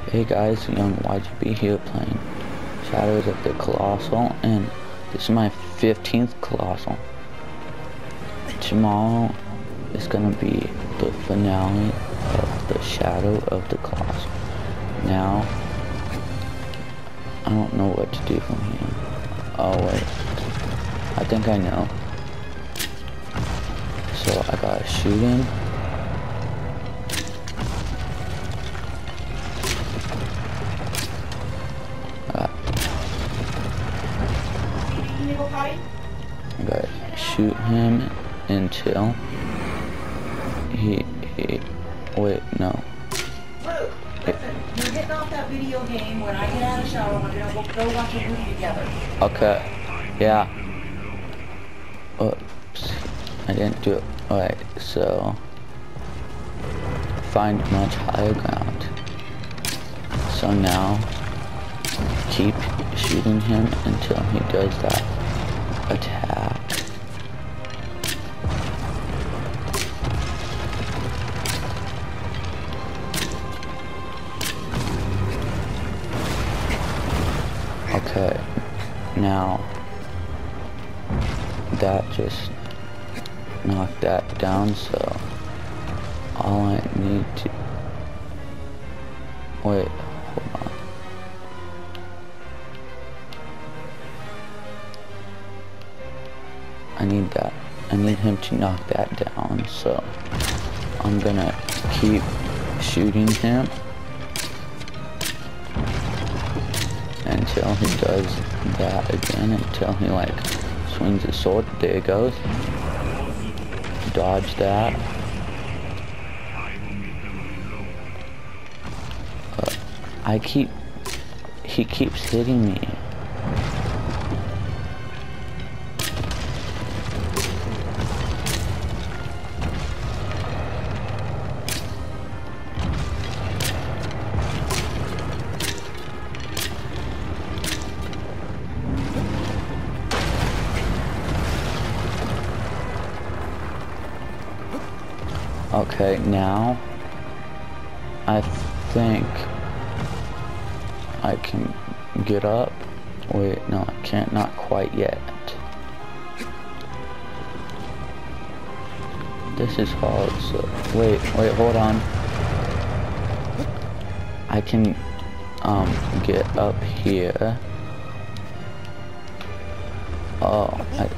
Hey guys, Young YGB here playing Shadows of the Colossal, and this is my 15th Colossal. Tomorrow is gonna be the finale of the Shadow of the Colossal. Now, I don't know what to do from here. Oh wait, I think I know. So I gotta shoot him. I gotta shoot him until he wait, no. Luke, listen, you're getting off that video game. When I get out of the shower, we're gonna go watch a movie together. Okay, yeah. Oops, I didn't do it. Alright, so find much higher ground. So now keep shooting him until he does that attack. Okay, now that just knocked that down, so all I need to wait, hold on. I need him to knock that down, so I'm gonna keep shooting him until he does that again, until he like swings his sword. There it goes. Dodge that. He keeps hitting me. Okay, now I think I can get up. Wait, no, I can't, not quite yet. This is hard, so wait, hold on. I can get up here. Oh,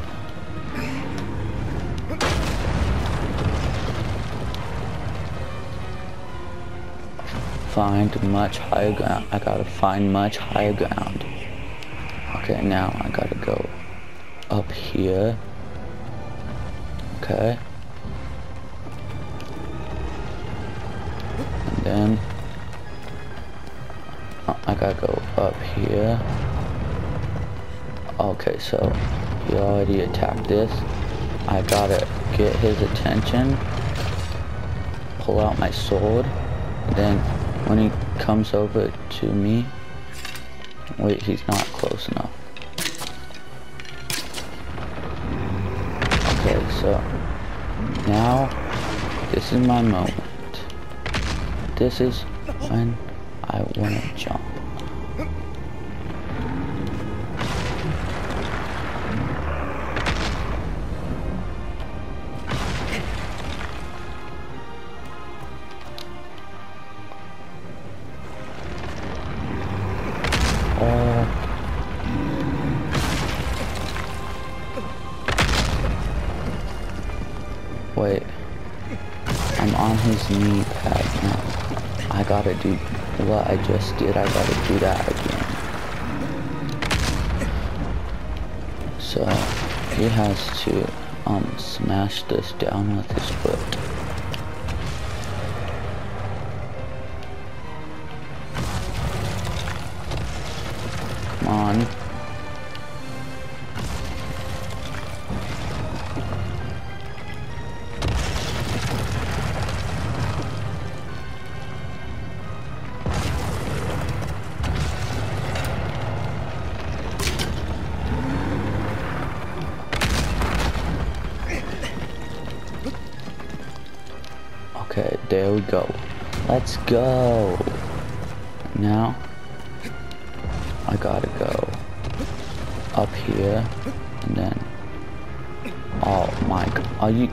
find much higher ground. I gotta find much higher ground. Okay, now I gotta go up here. Okay. And then I gotta go up here. Okay, so he already attacked this. I gotta get his attention. Pull out my sword. And then when he comes over to me, wait, he's not close enough. Okay, so now this is my moment. This is when I want to jump. Wait, I'm on his knee pad now. I gotta do what I just did. I gotta do that again. So he has to smash this down with his foot. Come on. Okay, there we go. Let's go. now I gotta go up here and then, oh my god, are you,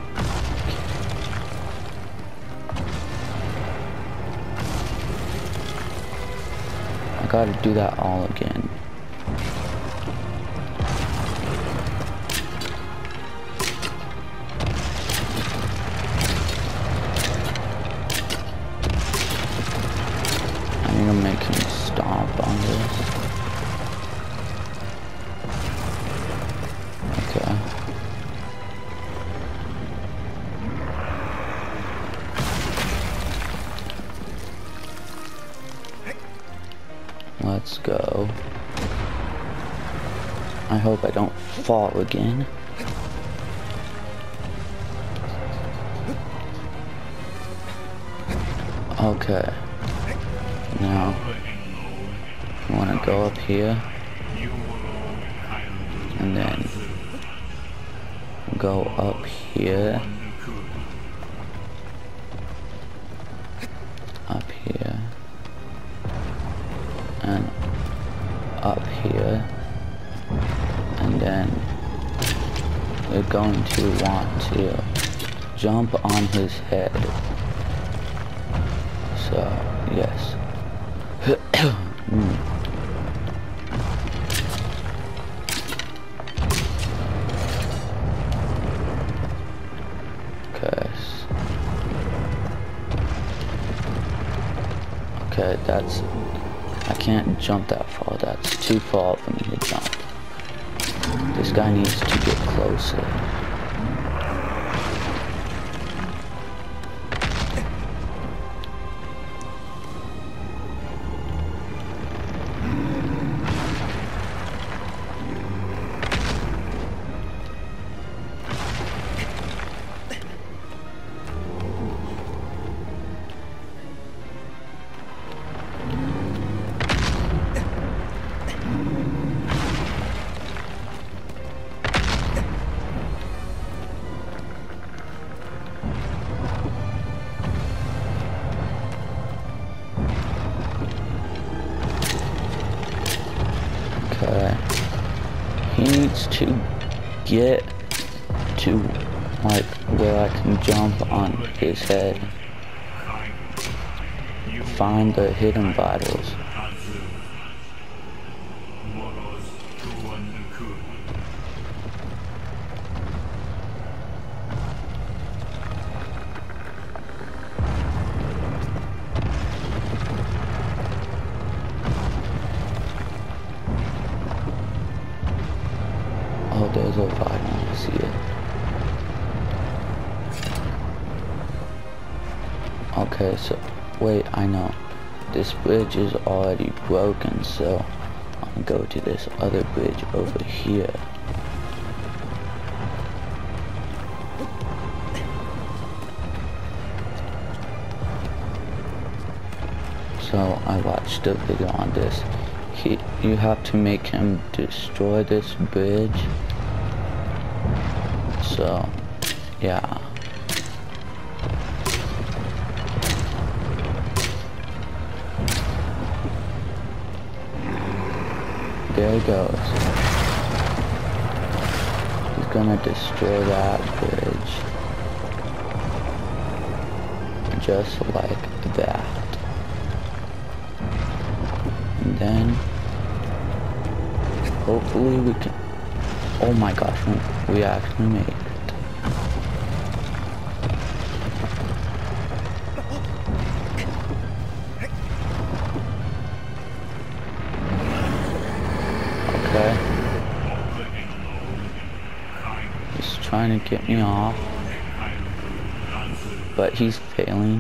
I gotta do that all again. I need to make him stomp on this. Okay. Let's go. I hope I don't fall again. Okay. Now, I want to go up here. And then go up here. Up here. And up here, and then we're going to want to jump on his head. So yes. Okay, that's, I can't jump that far. That's too far for me to jump. This guy needs to get closer. Okay. He needs to get to, like, where I can jump on his head. Find the hidden vitals. Oh, there's a vital, I see it. Okay, so, wait, I know. This bridge is already broken, so I'll go to this other bridge over here. So, I watched a video on this. You have to make him destroy this bridge. So, yeah. There he goes. He's gonna destroy that bridge. Just like that. And then, hopefully we can, oh my gosh, we actually made it. Okay. He's trying to get me off, but he's failing.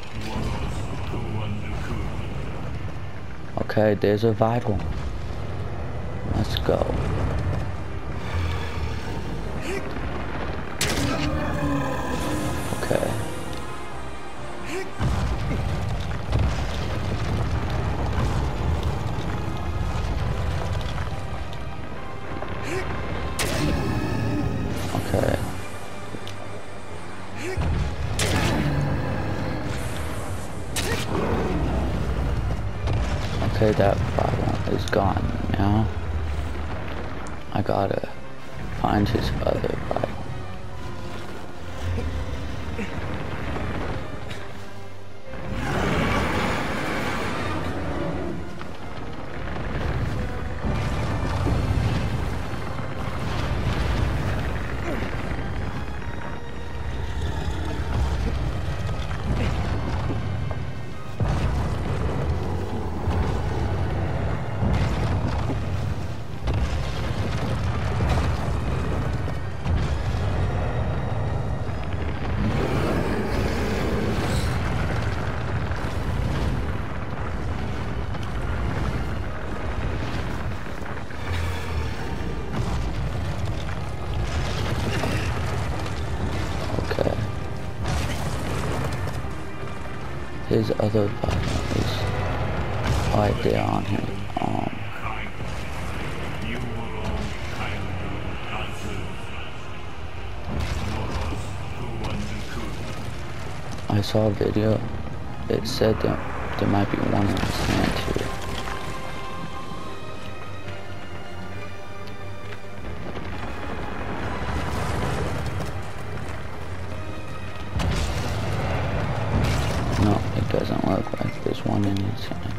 Okay, there's a vital. Let's go. Okay. Okay. Okay, that Bible is gone now. I gotta find his other Bible. His other Bible is right there on him. I saw a video. It said that there might be one in his hand too. No, it doesn't look like there's one in his hand.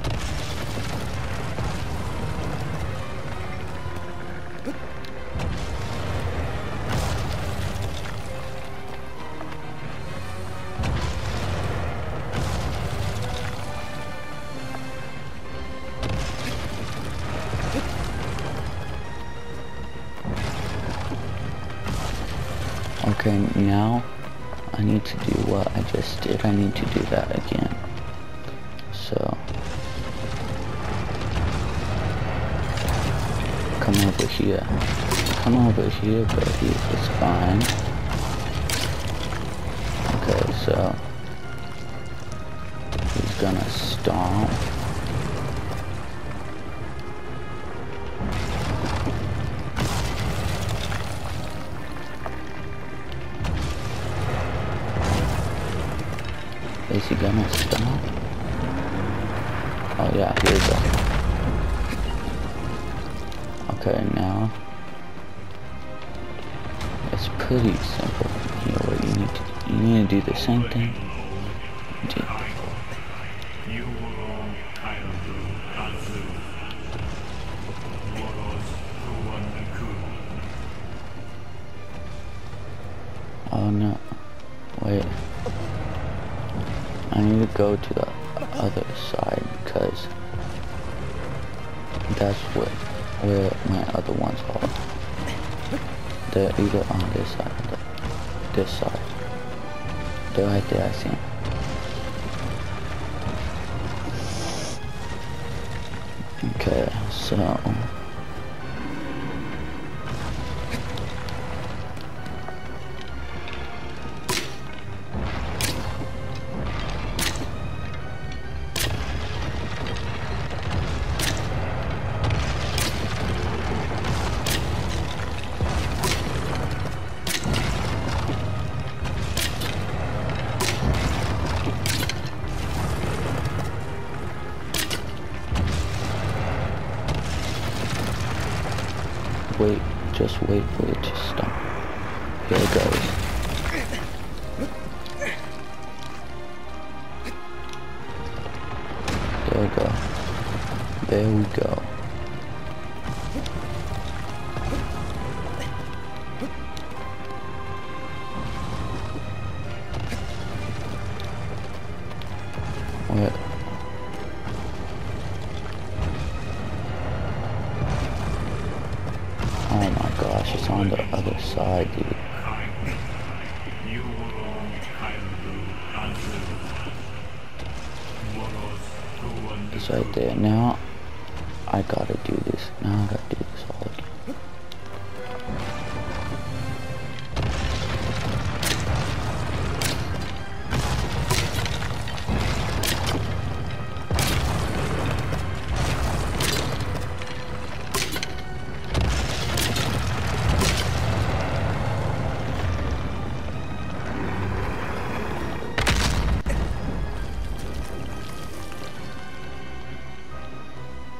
Okay, now I need to do what I just did. I need to do that again. So, come over here. Come over here, buddy. It's fine. Okay, so he's gonna stomp. Is he gonna stop? Oh yeah, here we go. Okay, now it's pretty simple. Here, what you need to do the same thing. Oh no, wait. I need to go to the other side because that's where my other ones are. They're either on this side or this side. They're right there, I see them. Okay, so wait, just wait for it to stop. Here it goes. There we go. There we go. Where? Oh my gosh, it's on the other side, dude. It's right there. Now, I gotta do this. Now I gotta do this all again.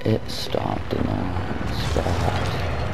It stopped in the wrong spot.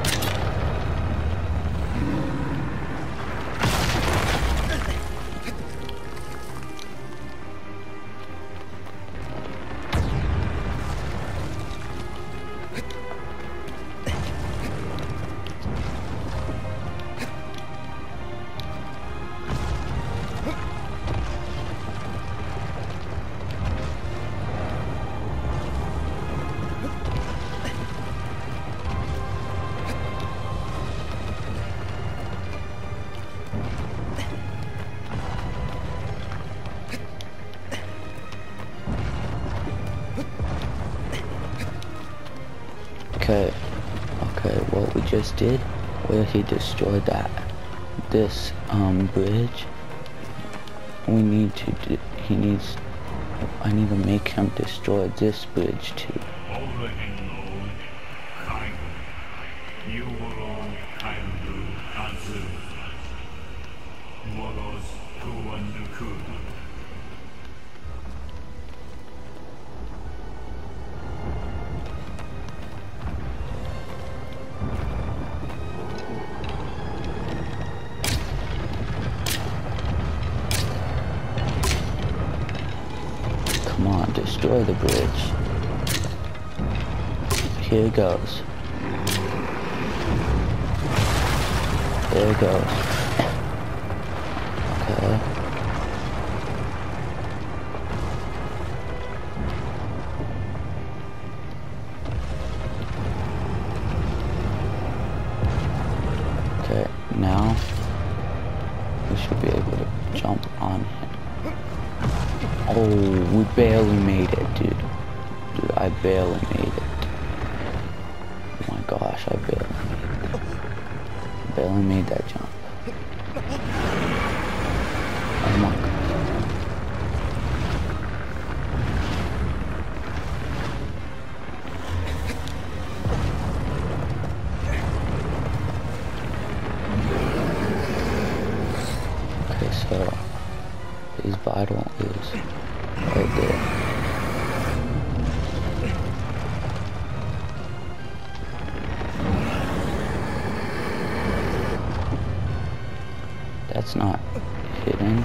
Okay, what we just did, where he destroyed this bridge, we need to I need to make him destroy this bridge too. Come on, destroy the bridge. Here it goes. There it goes. Okay. Okay, now we should be able to jump on him. Oh, we barely made it, dude. Dude, I barely made it. Oh my gosh, I barely made that jump. Oh my gosh. Okay, so his vital is right there. That's not hidden.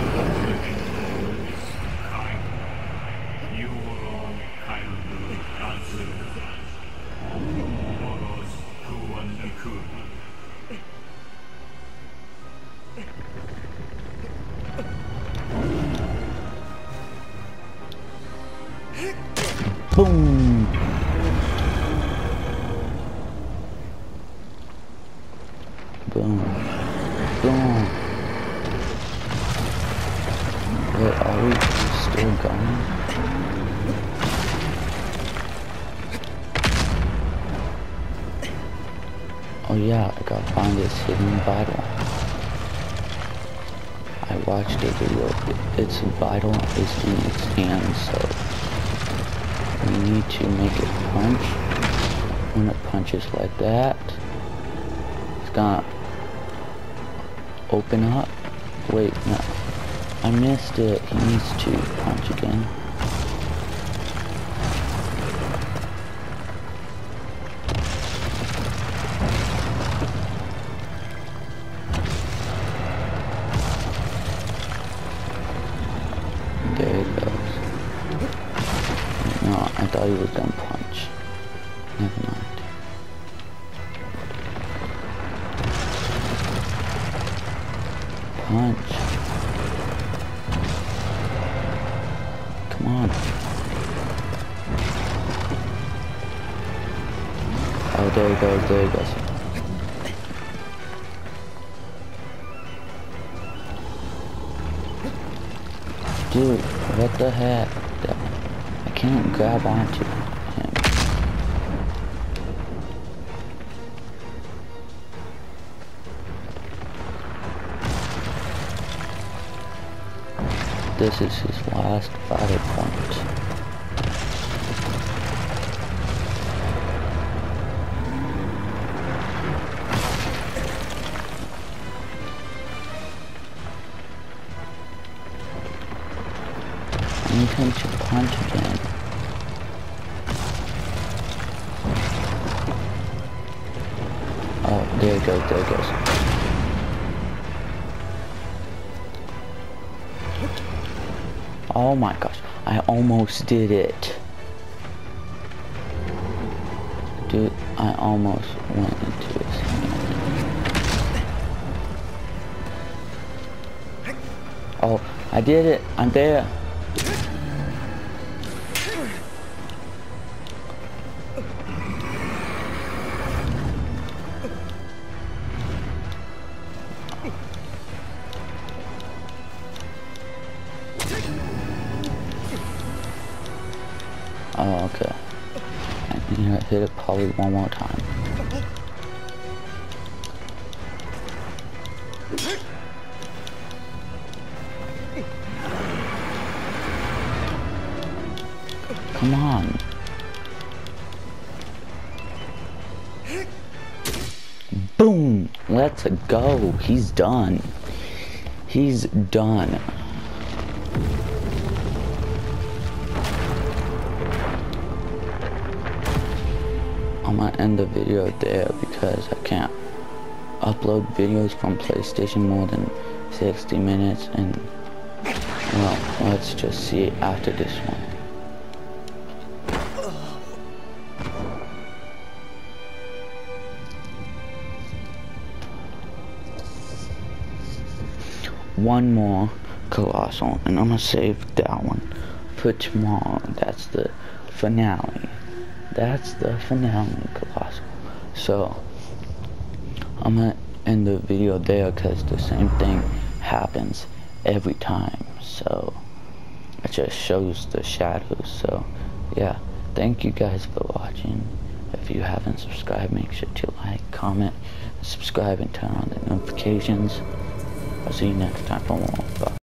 Boom! Boom. Boom. Wait, are we still going? Oh yeah, I gotta find this hidden vital. I watched a video. Its vital is in its hands, so we need to make it punch. When it punches like that, it's gonna open up. Wait, no. I missed it. He needs to punch again. There it goes. No, I thought he was gonna punch. Never mind. Punch. Come on. Oh, there he goes, there he goes. Dude, what the heck? I can't grab onto him. This is his last vital point. I need him to punch again. There it goes, there it goes. Oh my gosh, I almost did it. Dude, I almost went into his hand. Oh, I did it. I'm there. Oh, okay. I need to hit it probably one more time. Come on. Boom! Let's go. He's done. He's done. I'm gonna end the video there because I can't upload videos from PlayStation more than 60 minutes, and well, let's just see it after this one. One more Colossal, and I'm gonna save that one for tomorrow. That's the finale. That's the finale, Colossal. So I'm gonna end the video there because the same thing happens every time. So it just shows the shadows. So yeah, thank you guys for watching. If you haven't subscribed, make sure to like, comment, subscribe, and turn on the notifications. I'll see you next time for more. Bye.